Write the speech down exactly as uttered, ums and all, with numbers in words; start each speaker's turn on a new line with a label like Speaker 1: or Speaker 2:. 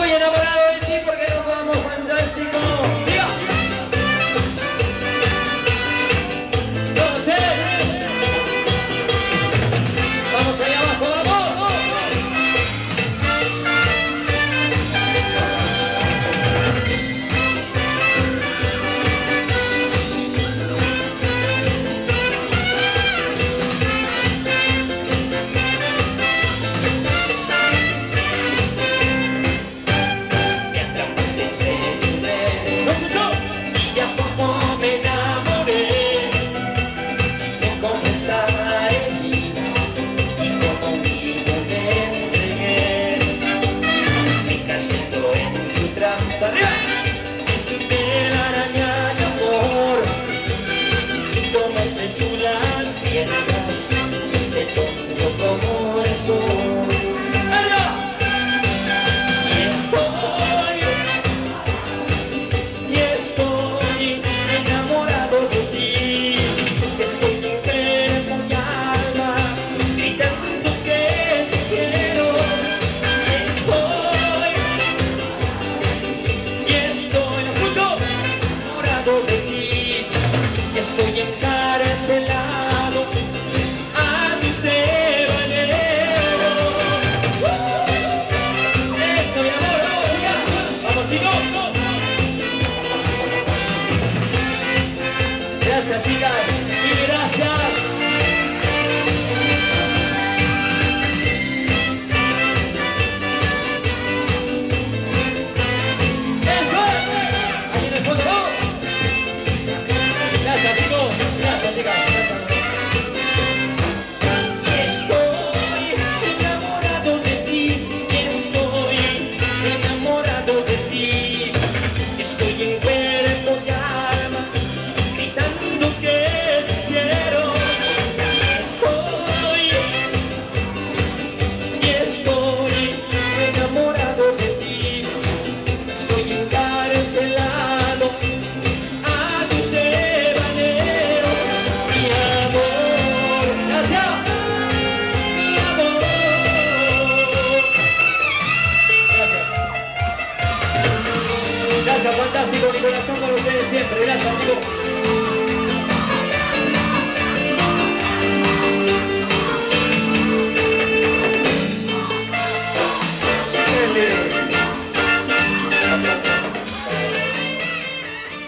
Speaker 1: Estoy enamorado de ti porque nos vamos fantástico. ¡Diga! Entonces, vamos allá abajo, vamos. Este tonto como eso. Y estoy, y estoy enamorado de ti. Estoy enfermo mi alma, gritando que te quiero. Estoy, y estoy, ¿lo escucho? Enamorado de ti. Estoy encarcelado. Gracias, chicas, y gracias. Eso es. Ahí en el fondo, ¿no? Gracias, chicos. Gracias, chicas. Estoy enamorado de ti. Estoy enamorado de ti. Estoy en cuerpo y alma. Gracias, fantástico, mi corazón con ustedes siempre. Gracias, chicos.